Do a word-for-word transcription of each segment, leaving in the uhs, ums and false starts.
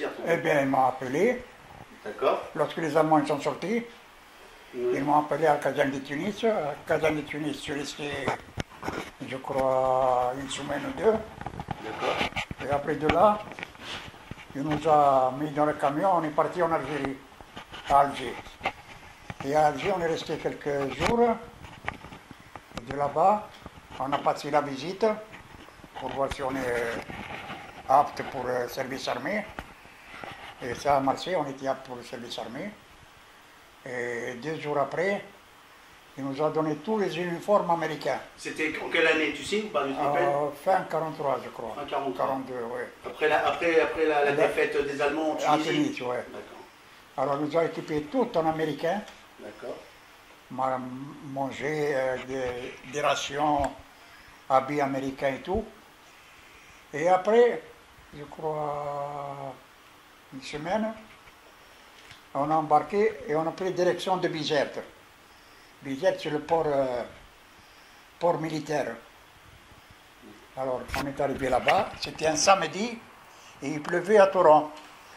dire? Eh bien, ils m'ont appelé. D'accord. Lorsque les Allemands ils sont sortis, oui. Ils m'ont appelé à Kazan de Tunis. À Kazan de Tunis, je suis resté, je crois, une semaine ou deux. D'accord. Et après de là, il nous a mis dans le camion, on est parti en Algérie, à Alger. Et à Alger, on est resté quelques jours. Et de là-bas, on a passé la visite pour voir si on est apte pour le service armé. Et ça a marché, on était apte pour le service armé. Et deux jours après, il nous a donné tous les uniformes américains. C'était en quelle année, tu sais ou pas, tu te rappelles? euh, Fin quarante-trois, je crois. Fin quarante-trois. quarante-deux, oui. Après la, après, après la, la défaite des Allemands en Tunisie? À Tunis, oui. D'accord. Alors, il nous a équipés tout en américain. D'accord. Manger euh, des, des rations, habits américains et tout. Et après, je crois, une semaine, on a embarqué et on a pris direction de Bizerte. Bizerte, c'est le port, euh, port militaire. Alors, on est arrivé là-bas, c'était un samedi, et il pleuvait à torrent.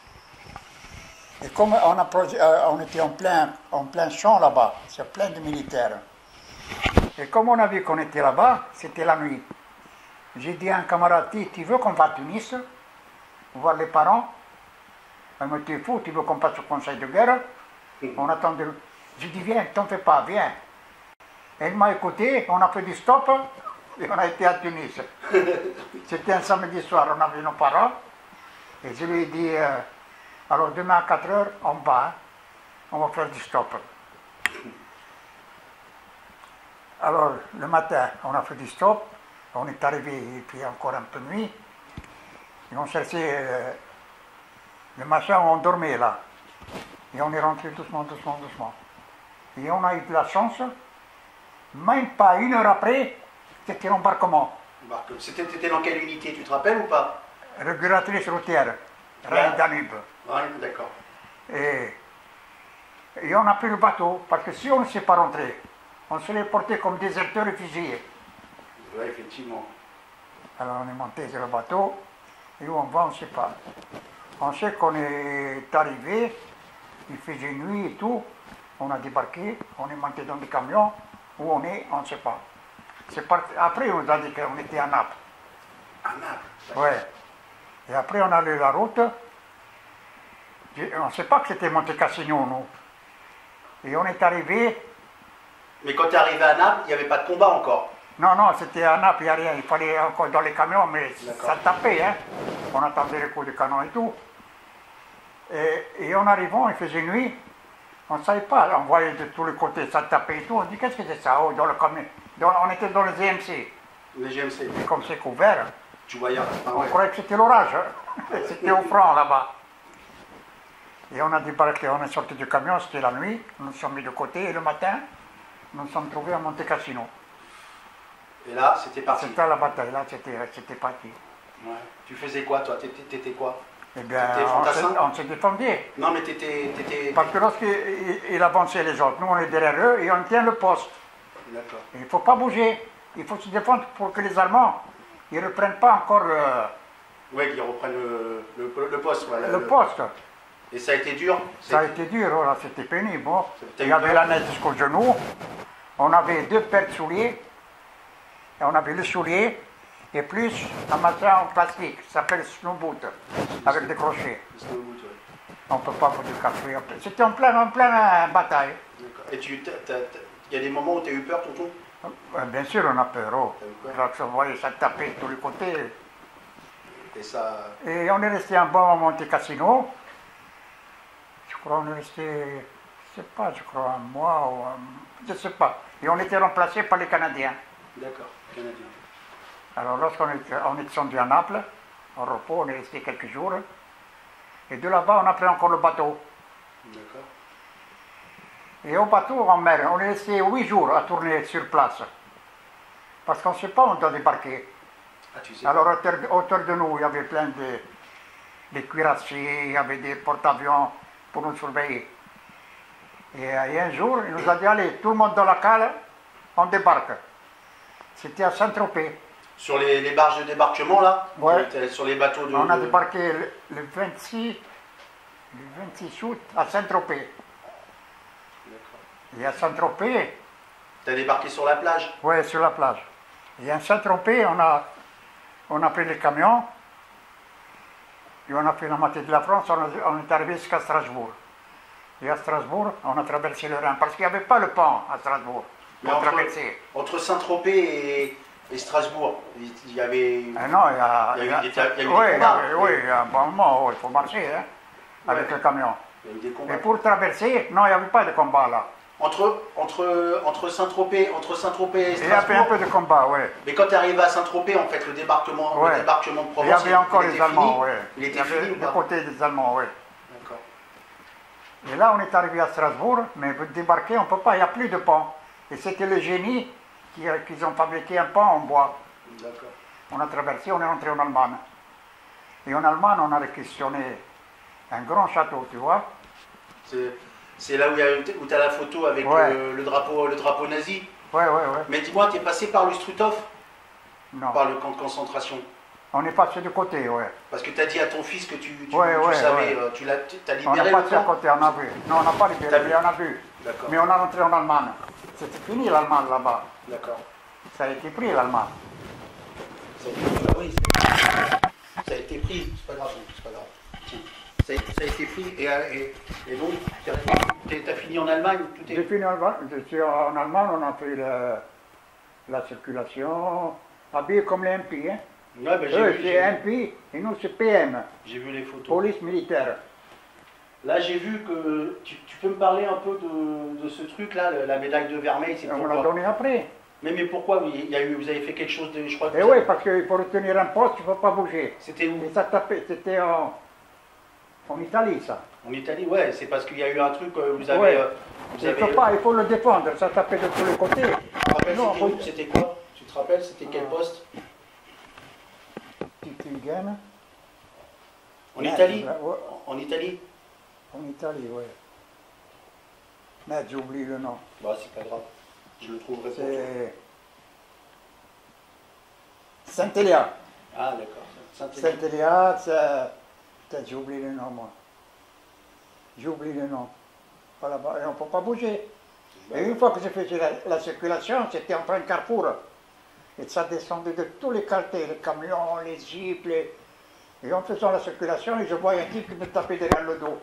Et comme on, a, euh, on était en plein, en plein champ là-bas, c'est plein de militaires. Et comme on a vu qu'on était là-bas, c'était la nuit. J'ai dit à un camarade, tu veux qu'on va à Tunis, voir les parents? Il m'a dit, t'es fou, tu veux qu'on passe au conseil de guerre? On attendait. J'ai dit, viens, t'en fais pas, viens. Et il m'a écouté, on a fait du stop, et on a été à Tunis. C'était un samedi soir, on avait nos parents, et je lui ai dit, euh, alors demain à quatre heures, on va, on va faire du stop. Alors le matin, on a fait du stop, on est arrivé, et puis encore un peu de nuit, et on cherchait euh, le machin où on dormait là. Et on est rentré doucement, doucement, doucement. Et on a eu de la chance, même pas une heure après, c'était l'embarquement. C'était dans quelle unité, tu te rappelles ou pas? Régulatrice routière, Rhin Danube. Oui, d'accord. Et, et on a pris le bateau, parce que si on ne s'est pas rentré, on serait porté comme déserteurs et fusillés. Oui, effectivement. Alors on est monté sur le bateau, et où on va, on ne sait pas. On sait qu'on est arrivé, il faisait nuit et tout, on a débarqué, on est monté dans des camions, où on est, on ne sait pas. Parti. Après, on nous a dit qu'on était à Naples. À Naples? Ouais. Et après, on a eu la route. On ne sait pas que c'était Monte Cassino, nous. Et on est arrivé. Mais quand tu es arrivé à Naples, il n'y avait pas de combat encore? Non, non, c'était à Naples, il n'y a rien. Il fallait encore dans les camions, mais ça tapait, hein. On attendait les coups de canon et tout. Et, et en arrivant, il faisait nuit. On ne savait pas, on voyait de tous les côtés, ça tapait et tout. On dit, qu'est-ce que c'est ça? Oh, dans le camion. Dans, on était dans le G M C. Le G M C. Et comme c'est couvert, tu voyais, ah, on ouais. croyait que c'était l'orage. Hein. C'était au franc là-bas. Et on a débarqué, on est sorti du camion, c'était la nuit. Nous nous sommes mis de côté et le matin, nous nous sommes trouvés à Monte Cassino. Et là, c'était parti. C'était la bataille, là, c'était parti. Ouais. Tu faisais quoi, toi? T'étais quoi? Eh bien, on s'est défendu. Non, mais t'étais... Parce que lorsqu'il il avançait les autres, nous on est derrière eux et on tient le poste. D'accord. Il ne faut pas bouger. Il faut se défendre pour que les Allemands ne reprennent pas encore le... Oui, qu'ils reprennent le, le, le poste. Voilà, le, le poste. Et ça a été dur? Ça a été dur, voilà, c'était pénible. Bon. Il y avait la neige jusqu'au genou. On avait deux paires de souliers. Et on avait le soulier et plus un matelas en plastique, ça s'appelle snowboot, avec des crochets. Snowboot, oui. On ne peut pas vous le café. C'était en pleine, en pleine euh, bataille. Et tu, il y a des moments où tu as eu peur, tonton? Bien sûr, on a peur. Oh. Quand on voyait ça taper de tous les côtés. Et, ça... et on est resté en bas à Monte Cassino. Je crois qu'on est resté, je ne sais pas, je crois un mois ou un... je ne sais pas. Et on était remplacé par les Canadiens. D'accord, Canadiens. Alors lorsqu'on est, on est descendu à Naples, en repos, on est resté quelques jours. Et de là-bas, on a pris encore le bateau. D'accord. Et au bateau, en mer, on est resté huit jours à tourner sur place. Parce qu'on ne sait pas où on doit débarquer. Ah, tu sais. Alors, autour, autour de nous, il y avait plein de, de cuirassiers, il y avait des porte-avions pour nous surveiller. Et, et un jour, il nous a dit, allez, tout le monde dans la cale, on débarque. C'était à Saint-Tropez. Sur les, les barges de débarquement, là? Ouais. Sur les bateaux de... On a débarqué le, le vingt-six le vingt-six août à Saint-Tropez. D'accord. Et à Saint-Tropez, T'as débarqué sur la plage? ouais, sur la plage. Et à Saint-Tropez, on a, on a pris le camion, et on a fait la moitié de la France, on, a- on est arrivé jusqu'à Strasbourg. Et à Strasbourg, on a traversé le Rhin, parce qu'il n'y avait pas le pont à Strasbourg Mais pour entre, traverser. entre Saint-Tropez et, et Strasbourg, il il y avait... Ah non, il y a, Il y a eu il des- il y a eu des oui, combats. il y a- oui, il y a un bon moment, oh, il faut marcher hein, avec Ouais. le camion. Il y a eu des combats. Et pour traverser, non, il n'y avait pas de combat là. Entre, entre, entre Saint-Tropez entre Saint-Tropez et Il y avait un Strasbourg, peu de combat, oui. mais quand tu arrives à Saint-Tropez, en fait, le débarquement, Ouais. le débarquement de Il Provence, y avait encore il les était Allemands, fini. oui. Il Il y était avait fini ou du pas? côté des Allemands, oui. D'accord. Et là, on est arrivé à Strasbourg, mais pour débarquer, on ne peut pas, il n'y a plus de pont. Et c'était le génie qui, qu'ils ont fabriqué un pont en bois. D'accord. On a traversé, on est rentré en Allemagne. Et en Allemagne, on a réquisitionné un grand château, tu vois. C'est, c'est là où tu as la photo avec Ouais. euh, le, drapeau, le drapeau nazi. Oui, oui, oui. Mais dis-moi, tu es passé par le Struthof, Non. par le camp de concentration? On est passé du côté, oui. Parce que tu as dit à ton fils que tu, tu, Ouais, tu ouais, savais, ouais. euh, tu l'as, as On libéré est le passé à camp. côté, on a vu. Non, on n'a pas T'as libéré, vu? mais on a vu. D'accord. Mais on est rentré en Allemagne. C'était fini l'Allemagne là-bas. D'accord. Ça a été pris l'Allemagne. Ça a été, ah oui, c'est- ça a été pris, c'est pas grave, c'est pas grave. Tiens. Ça a, ça a été pris et, et, et donc tu as fini en Allemagne, tout J'ai est... fini en Allemagne, je suis en Allemagne, on a fait le- la circulation, habillé comme les M P. Hein. Ouais, ben, j'ai, Eux, vu, c'est j'ai, M P et nous, c'est P M, j'ai vu les photos. police militaire. Là, j'ai vu que tu, tu peux me parler un peu de, de ce truc-là, le- la médaille de Vermeil, c'est On l'a pourquoi? donné après. Mais, mais pourquoi oui, il y a eu, vous avez fait quelque chose de, je crois que Et vous oui, avez- parce qu'il faut retenir un poste, il ne faut pas bouger. C'était où? Et ça tapait, c'était en, en Italie, ça. En Italie, ouais, c'est parce qu'il y a eu un truc, euh, vous avez... Ouais. euh, vous Il avez faut pas, il faut le défendre, ça tapait de tous les côtés. Tu te rappelles, Non, c'était où? faut- C'était quoi? Tu te rappelles, c'était quel Ah. poste? Tübingen. En Italie? Ouais, En, en Italie? en Italie, oui. Mais j'oublie le nom. Bah, c'est pas grave, je le trouverai pour toi. C'est Saint-Elia. Ah, d'accord. Saint-Étienne. Saint-Elia, c'est... Peut-être j'ai oublié le nom, moi. J'ai oublié le nom. Pas là-bas, et on ne peut pas bouger. Et une fois que j'ai fait la, la circulation, c'était en train de carrefour. Et ça descendait de tous les quartiers, les camions, les jeeps, les... Et en faisant la circulation, je voyais un type qui me tapait derrière le dos.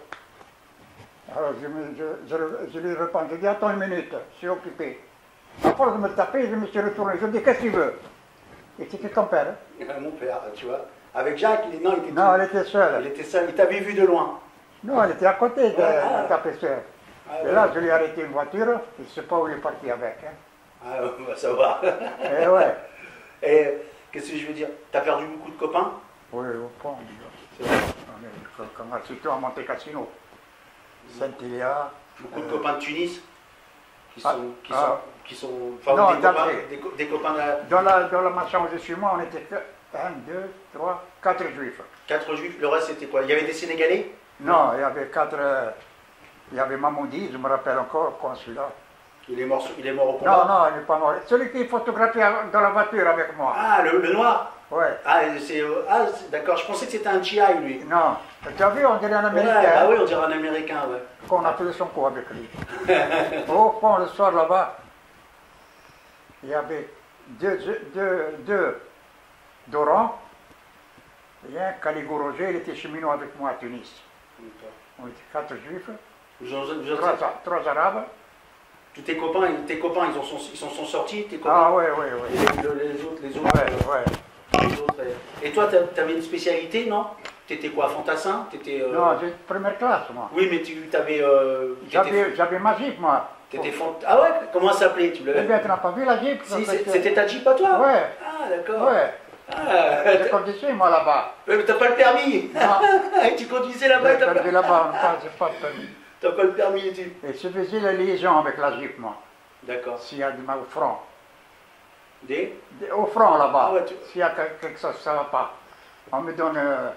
Alors je, me, je, je, je lui réponds, je dis attends une minute, je suis occupé. À force de me taper, je me suis retourné, je lui dis qu'est-ce que tu veux? Et c'était ton père. Hein? Ah, mon père, tu vois. Avec Jacques, il, non, il était, Non, tout- elle était seule. il était seul, il t'avait vu de loin. Non, elle était à côté de, Ouais, ah. de ta seule. Ah, Et ouais. là, je lui ai arrêté une voiture, je ne sais pas où il est parti avec. Hein. Ah, bah, ça va. Et ouais. Et qu'est-ce que je veux dire? T'as perdu beaucoup de copains? Oui, au fond, C'est vrai. on est comme comme surtout à Monte Cassino. Saint-Elia. Beaucoup de euh, copains de Tunis qui sont, Ah, qui ah. sont, qui sont, enfin, Non, des, copains, d'Alger. des, co- des copains de la- Dans la, dans la maison où je suis moi, on était que un, deux, trois, quatre juifs. quatre juifs. Le reste c'était quoi? Il y avait des Sénégalais? Non, il y avait quatre. euh, il y avait Mamoudi, je me rappelle encore, quand celui-là. Il est mort, sur- il est mort au combat. Non, non, il n'est pas mort. Celui qui est photographié dans la voiture avec moi. Ah, le, le noir. Ouais. Ah, c'est, euh, ah, c'est- d'accord. Je pensais que c'était un G I lui. Non. Tu as vu, on dirait un Ouais, Américain. ah oui, on dirait un Américain, ouais. Qu'on a fait son coup avec lui. Au fond, le soir là-bas, il y avait deux, deux, deux d'Oran et un Caligou Roger, il était cheminot avec moi à Tunis. D'accord. On était quatre juifs, Vous en- vous en- trois, trois arabes. Tous tes copains, tes copains, ils en sont, ils s'en sont sortis, tes copains. Ah ouais, ouais, Et ouais. les, les autres, les autres. Ouais, euh, ouais. les autres, euh. Et toi, t'a- t'avais une spécialité, non? T'étais quoi, fantassin? T'étais. euh, Non, j'ai première classe, moi. Oui, mais tu t'avais. Euh, t'étais- J'avais j'avais ma jeep, moi. t'étais fant- Ah ouais? Comment ça s'appelait? Tu Eh l'avais? bien, tu n'as pas vu la jeep? Si, ça, c'est- c'était- c'était ta Jeep à toi? Ouais, Ah, d'accord. ouais. Ah, J'ai t'as- conduit, moi, là-bas. Ouais, mais t'as pas le permis. Non. Et tu conduisais là-bas, J'ai t'as conduit pas... là-bas, enfin, j'ai pas de permis. t'as pas le permis, tu. Et je faisais la liaison avec la jeep, moi. D'accord. S'il y a du mal au front. Des? Des- Au front, là-bas. Ah ouais, tu- S'il y a quel- quelque chose, ça ne va pas. On me donne euh,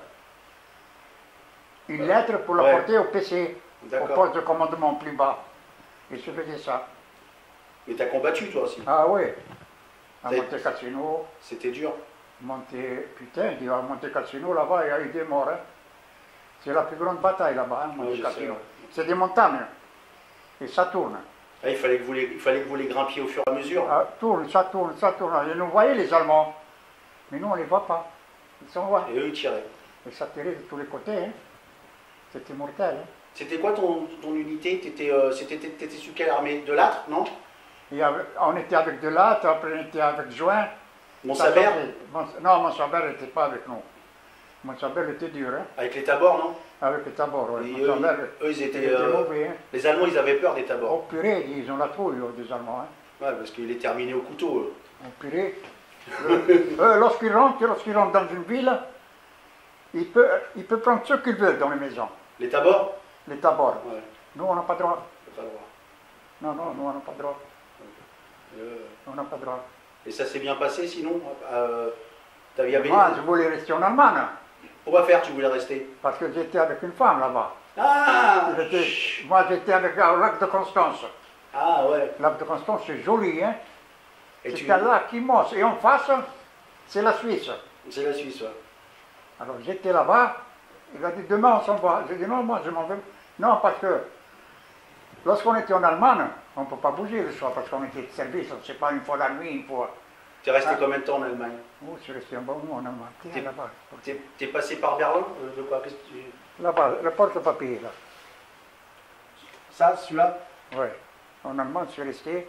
une lettre pour la Ouais. porter au P C, au D'accord. poste de commandement plus bas. Et je faisais ça. Mais t'as combattu, toi aussi. Ah oui. À C'est- Monte Cassino, C'était dur. Monte... Putain, dis, à Monte Cassino, là-bas, il y a eu des morts. Hein. C'est la plus grande bataille là-bas, hein, Monte Ouais, je Cassino. sais, ouais. C'est des montagnes. Et ça tourne. Ah, il, fallait que vous les, il fallait que vous les grimpiez au fur et à mesure. Ah, tourne, ça tourne, ça tourne. Et nous voyez les Allemands. Mais nous, on ne les voit pas. Ils sont loin. Et eux, ils tiraient. Et ça tirait de tous les côtés. Hein. C'était mortel. Hein. C'était quoi ton, ton unité? T'étais euh, t'étais sur quelle armée? De Lattre, non? Et avec, on était avec de Latte, après on était avec Join. Montsaber? Non, Montsaber n'était pas avec nous. Montsaber était dur. Hein. Avec les tabords, non? Avec les tabords, oui. Et eux, eux, ils étaient, euh, mauvais. Hein. les Allemands, ils avaient peur des tabords. Au purée, ils ont la trouille, des Allemands. Hein. Ouais, parce qu'il est terminé au couteau. Eux. Au purée. euh, Lorsqu'ils rentrent, lorsqu'ils rentrent dans une ville, ils peuvent, ils peuvent prendre ce qu'ils veulent dans les maisons. Les tabords? Les tabords. Ouais. Nous, on n'a pas le droit. Pas le droit. Non, non, nous, on n'a pas le droit. Euh, On n'a pas le droit. Et ça s'est bien passé sinon euh, y avait... Moi, je voulais rester en Allemagne. Pourquoi faire? Tu voulais rester? Parce que j'étais avec une femme là-bas. Ah Moi, j'étais avec le lac de Constance. Ah ouais. Le lac de Constance, c'est joli, hein. Et C'est tu... un lac immense. Et en face, c'est la Suisse. C'est la Suisse, ouais. Alors j'étais là-bas. Il a dit, demain on s'en va. J'ai dit, non, moi je m'en vais. Non, parce que lorsqu'on était en Allemagne, on ne peut pas bouger le soir parce qu'on était de service. On ne sait pas une fois la nuit, une fois. Tu es resté Ah. combien de temps en Allemagne? Oh, je suis resté un bon moment en Allemagne. Tiens, là-bas. T'es es passé par Berlin euh, de quoi? Qu'est-ce que tu... Là-bas, le porte-papier, là. Ça, celui-là? Oui. En Allemagne, je suis resté.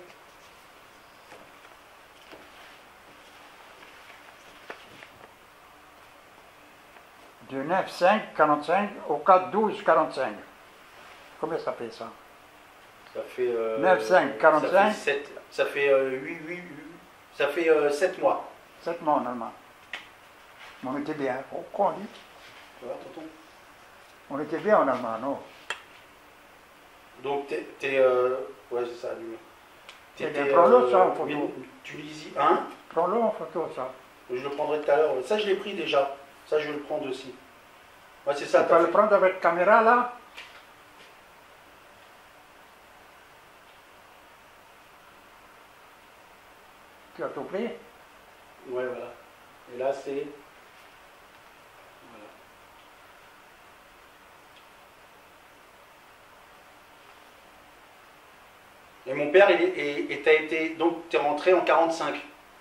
De neuf cinq quarante-cinq au quatre douze quarante-cinq. Combien ça fait ça? Ça fait... Euh, neuf cinq quarante-cinq. Ça fait, sept, ça fait euh, huit, huit, huit, ça fait euh, sept mois. sept mois en Allemagne. On était bien. Oh, quoi on dit? Tu vois, tonton? On était bien en Allemagne, non? Donc, t'es... es, euh... Ouais, c'est ça, lui. Eh bien, prends-le, ça, en photo. oui, Tunisie, hein? Prends-le en photo, ça. Je le prendrai tout à l'heure. Ça, je l'ai pris déjà. Ça, je vais le prendre aussi. Ouais, c'est ça. Tu vas le prendre avec caméra, là? Tu as tout pris? Ouais, voilà. Et là, c'est... Voilà. Et mon père, il est, et, et t'as été... Donc, tu es rentré en quarante-cinq.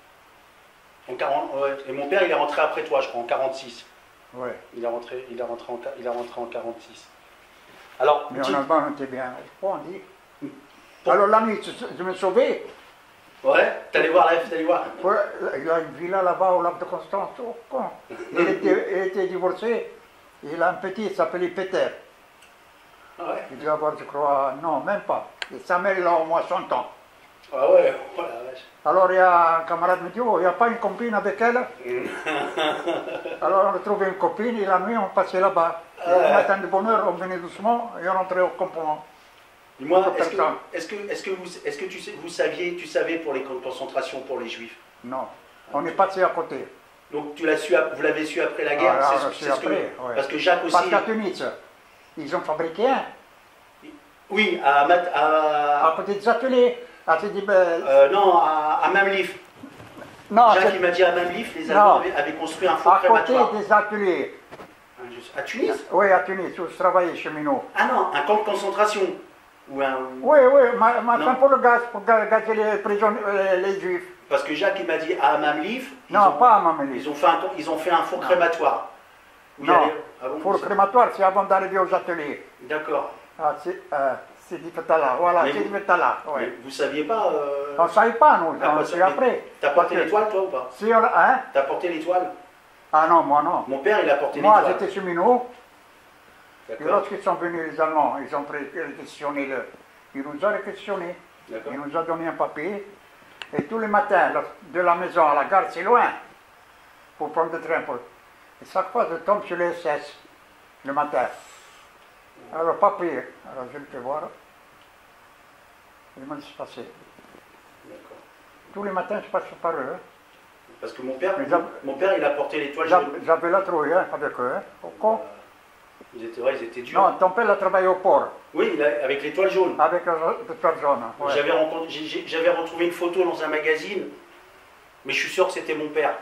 En quarante, ouais. Et mon père, il est rentré après toi, je crois, en quarante-six. Oui. Il est rentré, il est rentré, en, il est rentré en quarante-six. Alors, Mais dis- en Allemagne, on était bien. Quoi on dit? Pour- Alors la nuit, je- je me sauvais. ouais, t'allais voir la t'allais voir. Ouais, il a une villa là-bas au lac de Constance. Oh, con. Il était, il était divorcé. Il a un petit, il s'appelait Peter. Ah ouais. Il doit avoir, je crois, non, même pas. Et sa mère, il a au moins cent ans. Ah ouais, oh la vache. Alors il y a un camarade me dit, oh, il n'y a pas une copine avec elle? Alors on a trouvé une copine et la nuit on passait là-bas. Et le matin de bonne heure, on venait doucement et on rentrait au campement. Dis-moi, Pour est-ce que, personne. est-ce que, est-ce que vous, est-ce que tu sais, vous saviez, tu savais pour les camps de concentration pour les Juifs? Non, on est passé à côté. Donc tu l'as su, ap- vous l'avez su après la guerre. Ah, c'est là, ce- c'est c'est ce que- après, ouais. Parce que Jacques aussi. Parce qu'à Tunis, ils ont fabriqué un, Oui, à, Mat- à- à côté des ateliers. Ah, tu dis, ben, euh, non, à, à Mamlif. non, Jacques c'est il m'a dit à Mamlif, les Non. Allemands avaient, avaient construit un faux à côté crématoire. des ateliers. À Tunis? Oui, à Tunis, où je travaillais cheminot. Ah non, un camp de concentration. Ou un... Oui, oui, ma, ma Non. fin pour le gaz, pour ga- gazer les prisonniers, euh, les juifs. Parce que Jacques il m'a dit à Mamlif, ils Non, ont, pas à Mamélis. ils ont fait un, camp- ils ont fait un faux crématoire. Où il y Non, avait- ah bon, pour le ça- crématoire, c'est avant d'arriver aux ateliers. D'accord. Ah, c'est euh, c'est dit Fetala, voilà, Mais c'est vous- dit Fetala, Mais oui. vous saviez pas. Euh... On ne savait pas, nous, Ah, on bah, sait ça, après. T'as porté Parce que- l'étoile toi ou pas? Si on, hein? T'as porté l'étoile? Ah non, moi non. Mon père il a porté Moi, l'étoile. j'étais cheminot, et D'accord. lorsqu'ils sont venus, les Allemands, ils ont pré- réquisitionné le... Il nous a réquisitionné, D'accord. il nous a donné un papier, et tous les matins, là, de la maison à la gare, c'est loin, pour prendre le train. Pour... Et chaque fois, je tombe sur le S S, le matin. Alors, papier, alors je le fais voir. Il m'a dit, c'est passé. D'accord. Tous les matins, je passe par eux. hein. Parce que mon père, Mais j'av- mon père il a porté l'étoile. J'avais jaune. j'avais la trouille hein, avec eux. hein. Au con. Ils étaient, ouais, ils étaient durs. Non, ton père a travaillé au port, Oui, il a- avec l'étoile jaune. avec le personne. Ouais. J'avais rencontré- j'ai- j'ai- j'avais retrouvé une photo dans un magazine, mais je suis sûr que c'était mon père.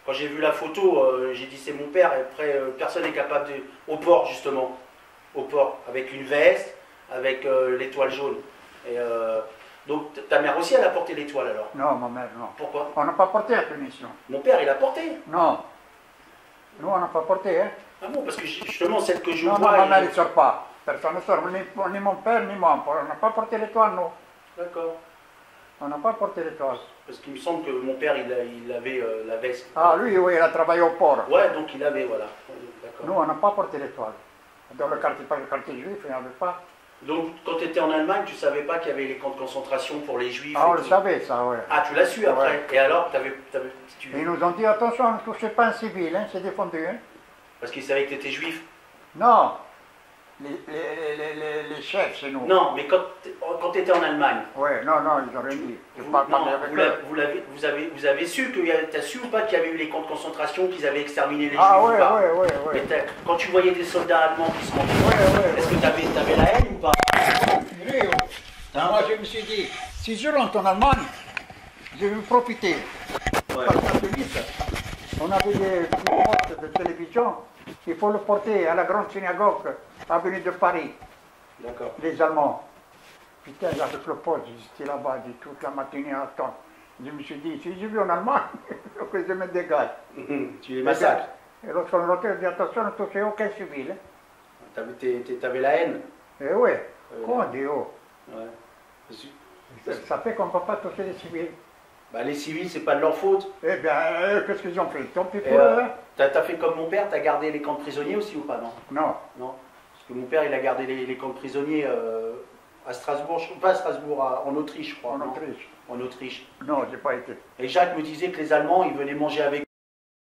Quand j'ai vu la photo, euh, j'ai dit c'est mon père, et après euh, personne n'est capable de... Au port justement, au port, avec une veste, avec euh, l'étoile jaune. Et, euh, donc ta mère aussi elle a porté l'étoile alors? Non, ma mère, non. Pourquoi? On n'a pas porté la punition. Mon père il a porté. Non. Nous, on n'a pas porté, hein. Ah bon, parce que justement celle que je Non, vois... non, ma mère, il- il ne sort pas. Personne ne sort, ni, ni mon père, ni moi. On n'a pas porté l'étoile, nous. D'accord. On n'a pas porté l'étoile. Parce qu'il me semble que mon père il, a- il avait euh, la veste. Ah, lui, oui, il a travaillé au port. Ouais, donc il avait, voilà. D'accord. Nous, on n'a pas porté l'étoile. Dans le quartier, pas le quartier juif, il n'y en avait pas. Donc, quand tu étais en Allemagne, tu savais pas qu'il y avait les camps de concentration pour les juifs Ah, et on le tout. savait, ça, ouais. Ah, tu l'as su après. Ouais. Et alors, t'avais, t'avais, tu... Et ils nous ont dit, attention, ne touchez pas un civil, hein, c'est défendu, hein. Parce qu'ils savaient que tu étais juif. Non, les, les, les, les, les chefs, c'est nous. Non, mais quand, quand tu étais en Allemagne, Ouais, non, non, ils ont rien dit. Je vous, parle pas non, avec vous, eux. l'avez, vous, l'avez, vous, avez, vous avez su que tu as su ou pas qu'il y avait eu les camps de concentration, qu'ils avaient exterminé les Ah, juifs ouais, ou pas? ouais, ouais, Mais ouais. t'as- quand tu voyais des soldats allemands qui se rendaient, Ouais, ouais, est-ce ouais. que tu avais, avais la haine ou pas? Hein? Moi, je me suis dit, si je rentre en Allemagne, je vais profiter. Ouais. Parce que vite, on avait des postes de télévision, il faut le porter à la grande synagogue, avenue de Paris, D'accord. les Allemands. Putain, avec le poste, j'étais là-bas dit, toute la matinée à attendre. Je me suis dit, si je vais en Allemagne, il faut que je me dégage. Tu les massacres. Et lorsqu'on rentrait, on dit, attention, ne touchez aucun civil. Hein. T'avais, t'es- t'es- t'avais la haine. Et ouais, Euh, comment dit, oh, Ouais. Parce que- ça, ça fait qu'on ne peut pas toucher les civils. Bah, les civils, c'est pas de leur faute. Eh bien, euh, qu'est-ce qu'ils ont fait? Tant pis Et, pour eux, euh, hein. t'as, t'as fait comme mon père, t'as gardé les camps de prisonniers aussi ou pas? Non. Non. Non. Parce que mon père, il a gardé les, les camps de prisonniers euh, à Strasbourg, je- pas à Strasbourg, à- en Autriche, je crois. En non Autriche. En Autriche. Non, j'ai pas été. Et Jacques me disait que les Allemands, ils venaient manger avec